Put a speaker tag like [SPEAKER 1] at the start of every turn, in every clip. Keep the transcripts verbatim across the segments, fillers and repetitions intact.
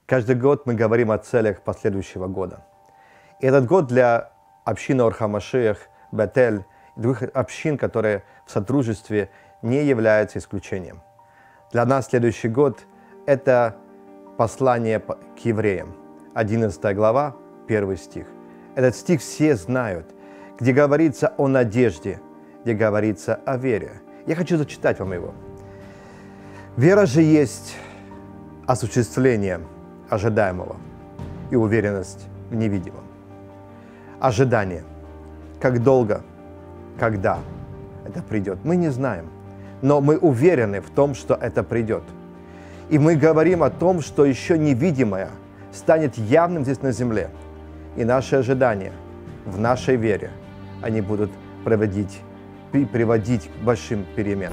[SPEAKER 1] Каждый год мы говорим о целях последующего года. И этот год для общины Ор ха-Машиах, Бетель и других общин, которые в сотрудничестве, не являются исключением. Для нас следующий год – это послание к евреям, одиннадцатая глава, первый стих. Этот стих все знают, где говорится о надежде, где говорится о вере. Я хочу зачитать вам его. «Вера же есть осуществление ожидаемого и уверенность в невидимом». Ожидание. Как долго, когда это придет, мы не знаем. Но мы уверены в том, что это придет. И мы говорим о том, что еще невидимое станет явным здесь на земле. И наши ожидания в нашей вере, они будут приводить, приводить к большим переменам.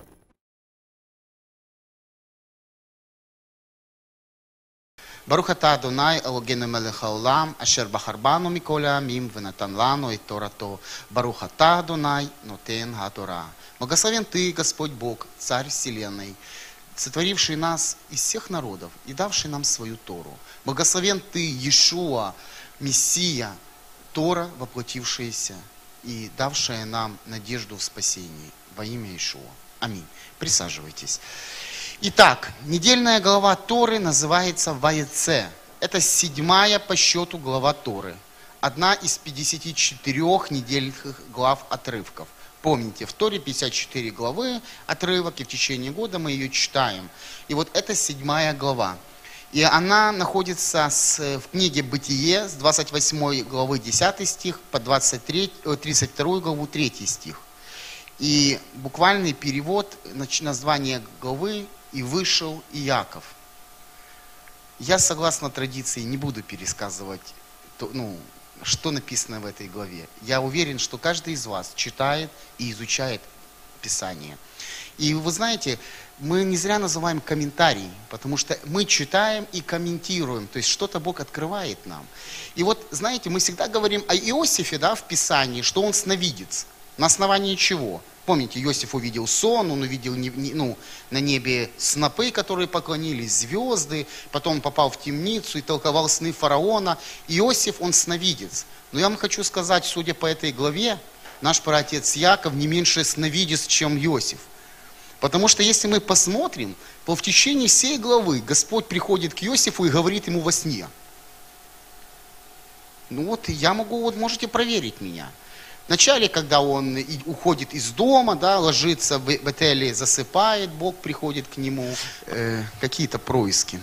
[SPEAKER 2] ברוך אתה אדוני אלוהינו מלך העולם אשר בחר בנו מכל העמים ונתן לנו את תורתו. ברוך אתה אדוני нотен ха-Тора. Благословен Ты, Господь Бог, Царь Вселенной, сотворивший нас из всех народов и давший нам свою Тору. Благословен Ты, Иешуа, Мессия, Тора, воплотившаяся и давшая нам надежду в спасении. Во имя Иешуа. Аминь. Присаживайтесь. Итак, недельная глава Торы называется Ваеце. Это седьмая по счету глава Торы. Одна из пятидесяти четырёх недельных глав отрывков. Помните, в Торе пятьдесят четыре главы отрывок, и в течение года мы ее читаем. И вот это седьмая глава. И она находится с, в книге Бытие с двадцать восьмой главы десятый стих по двадцать третью, тридцать вторую главу третий стих. И буквальный перевод, название главы «И вышел Иаков». Я, согласно традиции, не буду пересказывать, ну, что написано в этой главе. Я уверен, что каждый из вас читает и изучает Писание. И вы знаете, мы не зря называем комментарий, потому что мы читаем и комментируем, то есть что-то Бог открывает нам. И вот, знаете, мы всегда говорим о Иосифе, да, в Писании, что он сновидец. На основании чего? Помните, Иосиф увидел сон, он увидел ну, на небе снопы, которые поклонились, звезды, потом он попал в темницу и толковал сны фараона. Иосиф, он сновидец. Но я вам хочу сказать, судя по этой главе, наш праотец Яков не меньше сновидец, чем Иосиф. Потому что если мы посмотрим, то в течение всей главы Господь приходит к Иосифу и говорит ему во сне. Ну вот, я могу, вот можете проверить меня. Вначале, когда он уходит из дома, да, ложится в Бетеле, засыпает, Бог приходит к нему, э, какие-то происки.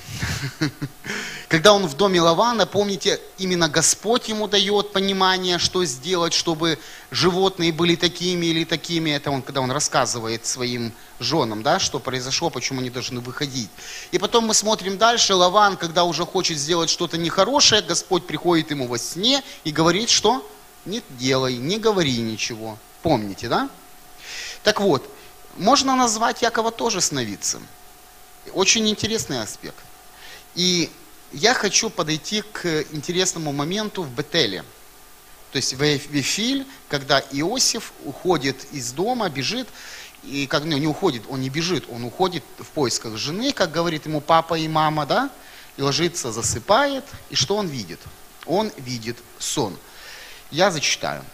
[SPEAKER 2] Когда он в доме Лавана, помните, именно Господь ему дает понимание, что сделать, чтобы животные были такими или такими. Это он, когда он рассказывает своим женам, да, что произошло, почему они должны выходить. И потом мы смотрим дальше, Лаван, когда уже хочет сделать что-то нехорошее, Господь приходит ему во сне и говорит, что... Не делай, не говори ничего. Помните, да? Так вот, можно назвать Якова тоже сновидцем. Очень интересный аспект. И я хочу подойти к интересному моменту в Бетеле. То есть в Вифиль, когда Иосиф уходит из дома, бежит, и как, ну, не уходит, он не бежит, он уходит в поисках жены, как говорит ему папа и мама, да? И ложится, засыпает. И что он видит? Он видит сон. Я зачитаю.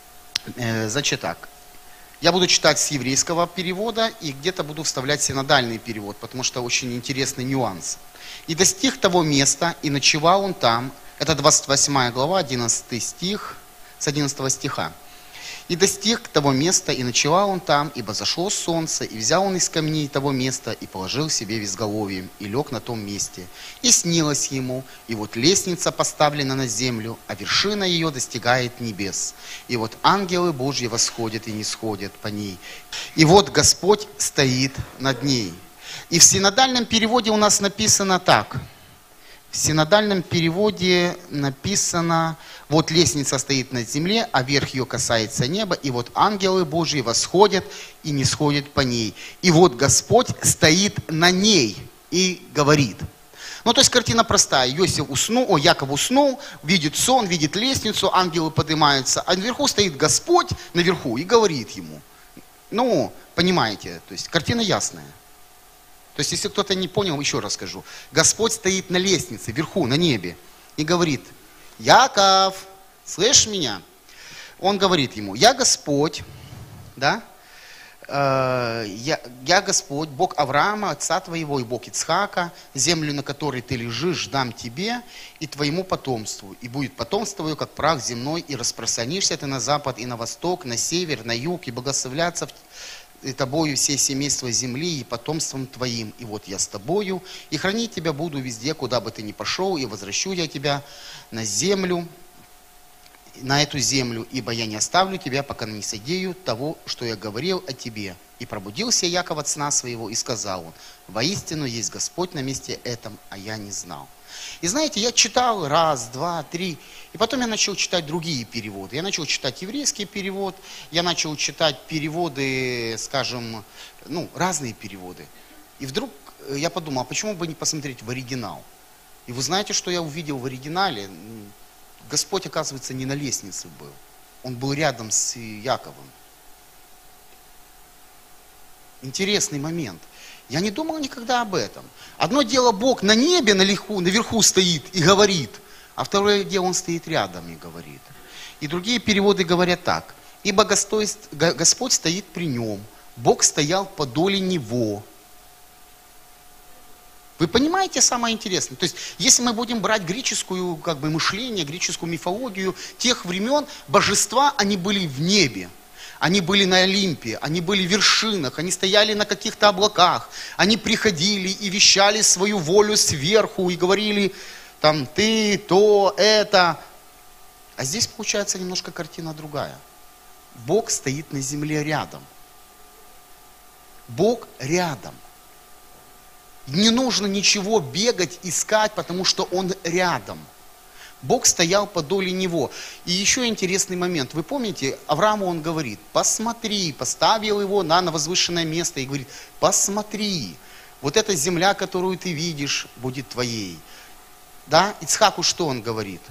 [SPEAKER 2] Э, значит так. Я буду читать с еврейского перевода и где-то буду вставлять синодальный перевод, потому что очень интересный нюанс. «И достиг того места, и ночевал он там». Это двадцать восьмая глава, одиннадцатый стих, с одиннадцатого стиха. «И достиг того места, и ночевал он там, ибо зашло солнце, и взял он из камней того места, и положил себе в изголовье, и лег на том месте. И снилось ему, и вот лестница поставлена на землю, а вершина ее достигает небес. И вот ангелы Божьи восходят и нисходят по ней. И вот Господь стоит над ней». И в синодальном переводе у нас написано так. В синодальном переводе написано, вот лестница стоит на земле, а верх ее касается неба, и вот ангелы Божьи восходят и нисходят по ней. И вот Господь стоит на ней и говорит. Ну, то есть картина простая. Иосиф уснул, о, Яков уснул, видит сон, видит лестницу, ангелы поднимаются, а наверху стоит Господь, наверху, и говорит ему. Ну, понимаете, то есть картина ясная. То есть, если кто-то не понял, еще раз скажу. Господь стоит на лестнице, вверху, на небе, и говорит: Яков, слышишь меня? Он говорит ему: я Господь, да? Э, я, я Господь, Бог Авраама, отца твоего, и Бог Ицхака, землю, на которой ты лежишь, дам тебе и твоему потомству. И будет потомство твое, как прах земной, и распространишься ты на запад и на восток, на север, на юг, и благословляться в и тобою все семейства земли и потомством твоим. И вот я с тобою, и хранить тебя буду везде, куда бы ты ни пошел, и возвращу я тебя на землю, на эту землю, ибо я не оставлю тебя, пока не содею того, что я говорил о тебе. И пробудился Яков от сна своего, и сказал он: воистину есть Господь на месте этом, а я не знал. И знаете, я читал раз, два, три, и потом я начал читать другие переводы. Я начал читать еврейский перевод, я начал читать переводы, скажем, ну, разные переводы. И вдруг я подумал, а почему бы не посмотреть в оригинал? И вы знаете, что я увидел в оригинале? Господь, оказывается, не на лестнице был. Он был рядом с Яковом. Интересный момент. Я не думал никогда об этом. Одно дело, Бог на небе, наверху, наверху стоит и говорит, а второе дело, Он стоит рядом и говорит. И другие переводы говорят так: ибо Господь, Господь стоит при нем, Бог стоял подоле него. Вы понимаете самое интересное? То есть, если мы будем брать греческую, как бы, мышление, греческую мифологию тех времен, божества, они были в небе. Они были на Олимпе, они были в вершинах, они стояли на каких-то облаках, они приходили и вещали свою волю сверху и говорили, там, ты, то, это. А здесь получается немножко картина другая. Бог стоит на земле рядом. Бог рядом. Не нужно ничего бегать, искать, потому что Он рядом. Бог стоял подоле него. И еще интересный момент. Вы помните, Аврааму он говорит: посмотри, поставил его на, на возвышенное место и говорит: посмотри, вот эта земля, которую ты видишь, будет твоей. Да? Ицхаку что он говорит?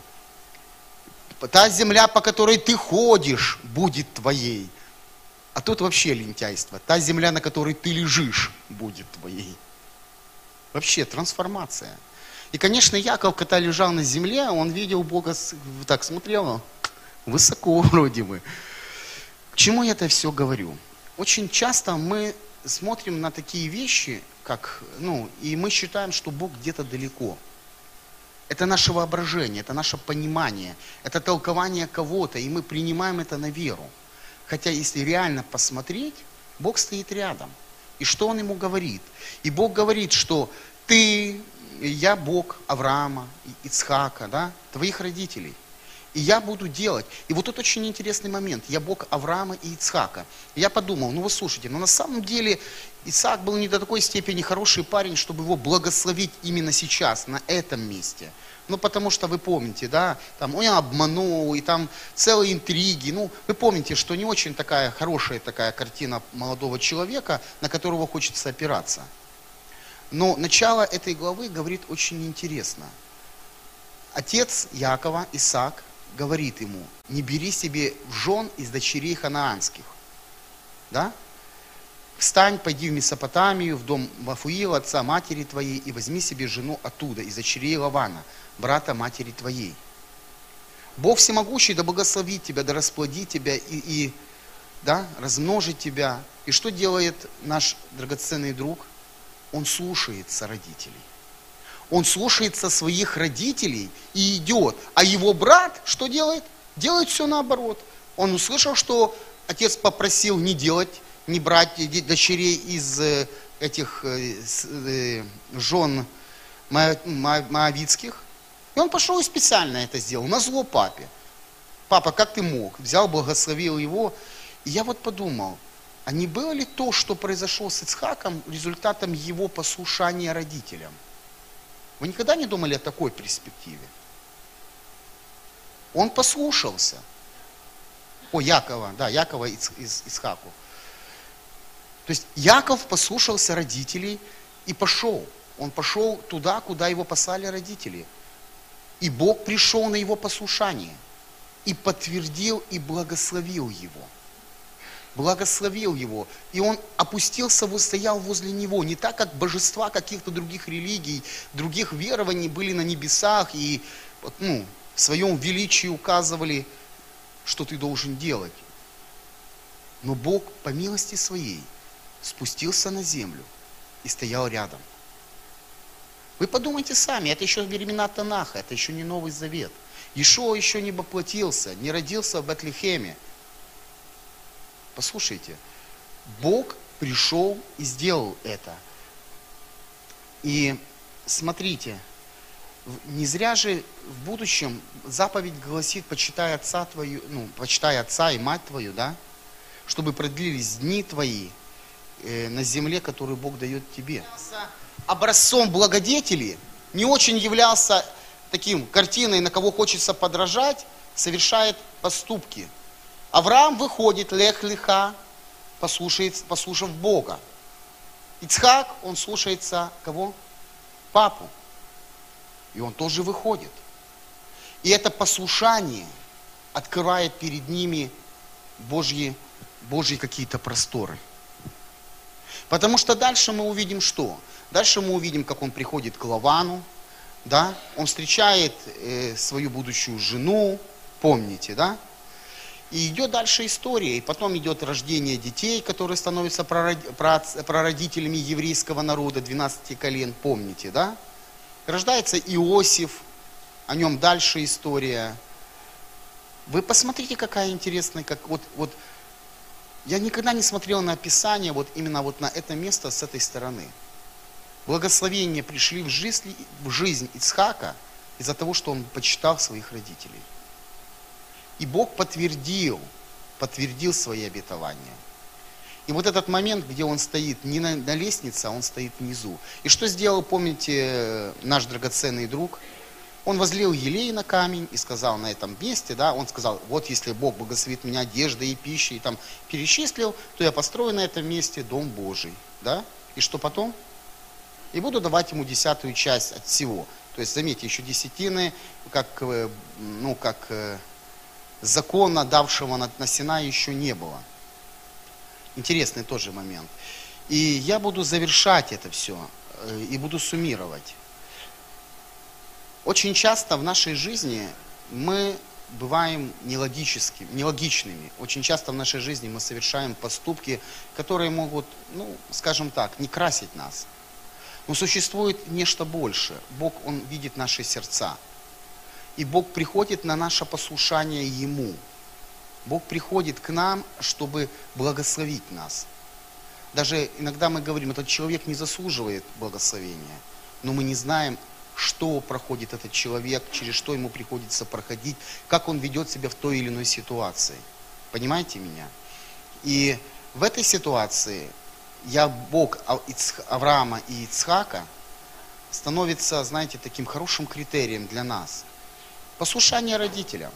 [SPEAKER 2] Та земля, по которой ты ходишь, будет твоей. А тут вообще лентяйство. Та земля, на которой ты лежишь, будет твоей. Вообще трансформация. И, конечно, Яков, когда лежал на земле, он видел Бога, так смотрел, высоко вроде бы. К чему я это все говорю? Очень часто мы смотрим на такие вещи, как, ну, и мы считаем, что Бог где-то далеко. Это наше воображение, это наше понимание, это толкование кого-то, и мы принимаем это на веру. Хотя, если реально посмотреть, Бог стоит рядом. И что Он ему говорит? И Бог говорит, что ты... Я Бог Авраама, Ицхака, да, твоих родителей. И я буду делать. И вот тут очень интересный момент. Я Бог Авраама и Ицхака. И я подумал, ну вы слушайте, но на самом деле Исаак был не до такой степени хороший парень, чтобы его благословить именно сейчас, на этом месте. Ну потому что вы помните, да, там он обманул, и там целые интриги. Ну вы помните, что не очень такая хорошая такая картина молодого человека, на которого хочется опираться. Но начало этой главы говорит очень интересно. Отец Якова, Исаак, говорит ему: не бери себе в жен из дочерей ханаанских. Да? Встань, пойди в Месопотамию, в дом Вафуила, отца матери твоей, и возьми себе жену оттуда, из дочерей Лавана, брата матери твоей. Бог всемогущий да благословит тебя, да расплодит тебя и, и да, размножит тебя. И что делает наш драгоценный друг? Он слушается родителей. Он слушается своих родителей и идет. А его брат что делает? Делает все наоборот. Он услышал, что отец попросил не делать, не брать дочерей из этих жен моавитских. И он пошел и специально это сделал, назло папе. Папа, как ты мог? Взял, благословил его. И я вот подумал, а не было ли то, что произошло с Ицхаком, результатом его послушания родителям? Вы никогда не думали о такой перспективе? Он послушался. О, Якова, да, Якова из, из Ицхаку. То есть Яков послушался родителей и пошел. Он пошел туда, куда его послали родители. И Бог пришел на его послушание. И подтвердил, и благословил его. благословил его, и он опустился, стоял возле него, не так, как божества каких-то других религий, других верований были на небесах и ну, в своем величии указывали, что ты должен делать. Но Бог по милости своей спустился на землю и стоял рядом. Вы подумайте сами, это еще времена Танаха, это еще не Новый Завет. Иешуа еще не воплотился, не родился в Бетлехеме. Послушайте, Бог пришел и сделал это. И смотрите, не зря же в будущем заповедь гласит: почитай отца твою, ну, почитай отца и мать твою, да, чтобы продлились дни твои э, на земле, которую Бог дает тебе. Образцом благодетели, не очень являлся таким картиной, на кого хочется подражать, совершает поступки. Авраам выходит, лех-леха, послушав Бога. Ицхак, он слушается кого? Папу. И он тоже выходит. И это послушание открывает перед ними Божьи, Божьи какие-то просторы. Потому что дальше мы увидим что? Дальше мы увидим, как он приходит к Лавану, да? Он встречает э, свою будущую жену, помните, да? И идет дальше история, и потом идет рождение детей, которые становятся прародителями еврейского народа, двенадцати колен, помните, да? Рождается Иосиф, о нем дальше история. Вы посмотрите, какая интересная, как вот, вот я никогда не смотрел на описание вот именно вот на это место с этой стороны. Благословения пришли в жизнь, в жизнь Ицхака из-за того, что он почитал своих родителей. И Бог подтвердил, подтвердил свои обетования. И вот этот момент, где он стоит не на, на лестнице, а он стоит внизу. И что сделал, помните, наш драгоценный друг? Он возлил елей на камень и сказал на этом месте, да, он сказал: вот если Бог благословит меня одеждой и пищей, и там перечислил, то я построю на этом месте дом Божий, да. И что потом? И буду давать ему десятую часть от всего. То есть, заметьте, еще десятины, как, ну, как закона, давшего на, на Синай, еще не было. Интересный тоже момент. И я буду завершать это все, и буду суммировать. Очень часто в нашей жизни мы бываем нелогическими, нелогичными. Очень часто в нашей жизни мы совершаем поступки, которые могут, ну, скажем так, не красить нас. Но существует нечто больше. Бог, Он видит наши сердца. И Бог приходит на наше послушание Ему. Бог приходит к нам, чтобы благословить нас. Даже иногда мы говорим: этот человек не заслуживает благословения. Но мы не знаем, что проходит этот человек, через что ему приходится проходить, как он ведет себя в той или иной ситуации. Понимаете меня? И в этой ситуации я, Бог Авраама и Ицхака, становится, знаете, таким хорошим критерием для нас. Послушание родителям.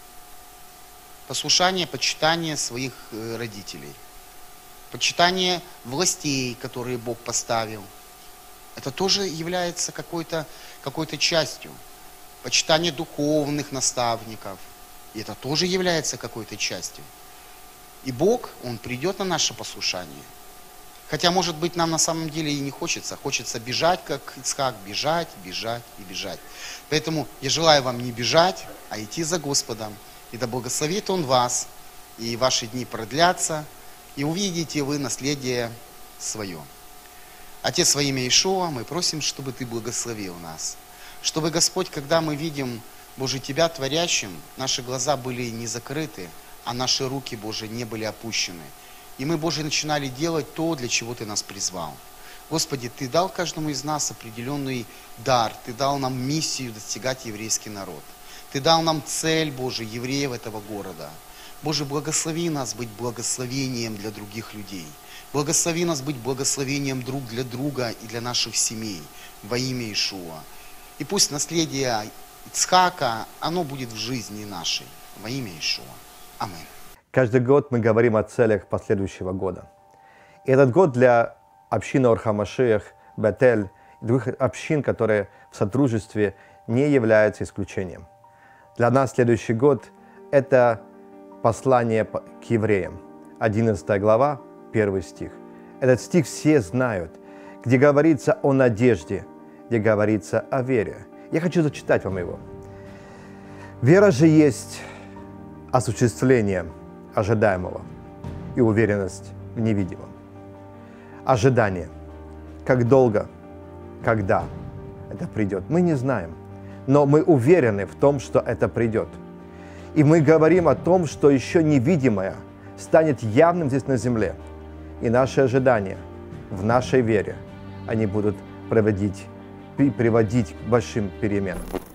[SPEAKER 2] Послушание, почитание своих родителей. Почитание властей, которые Бог поставил. Это тоже является какой-то какой-то частью. Почитание духовных наставников. И это тоже является какой-то частью. И Бог, Он придет на наше послушание. Хотя, может быть, нам на самом деле и не хочется. Хочется бежать, как Ицхак, бежать, бежать и бежать. Поэтому я желаю вам не бежать, а идти за Господом. И да благословит Он вас, и ваши дни продлятся, и увидите вы наследие свое. Отец, во имя Иешуа, мы просим, чтобы Ты благословил нас. Чтобы, Господь, когда мы видим, Боже, Тебя творящим, наши глаза были не закрыты, а наши руки, Боже, не были опущены. И мы, Боже, начинали делать то, для чего Ты нас призвал. Господи, Ты дал каждому из нас определенный дар, Ты дал нам миссию достигать еврейский народ. Ты дал нам цель, Боже, евреев этого города. Боже, благослови нас быть благословением для других людей. Благослови нас быть благословением друг для друга и для наших семей во имя Иешуа. И пусть наследие Ицхака, оно будет в жизни нашей во имя Иешуа. Аминь.
[SPEAKER 1] Каждый год мы говорим о целях последующего года. И этот год для общины Ор ха-Машиах, Бетель и других общин, которые в сотрудничестве, не является исключением. Для нас следующий год – это послание к евреям. одиннадцатая глава, первый стих. Этот стих все знают, где говорится о надежде, где говорится о вере. Я хочу зачитать вам его. «Вера же есть осуществление ожидаемого и уверенность в невидимом». Ожидание. Как долго, когда это придет, мы не знаем. Но мы уверены в том, что это придет. И мы говорим о том, что еще невидимое станет явным здесь на земле. И наши ожидания в нашей вере, они будут приводить, приводить к большим переменам.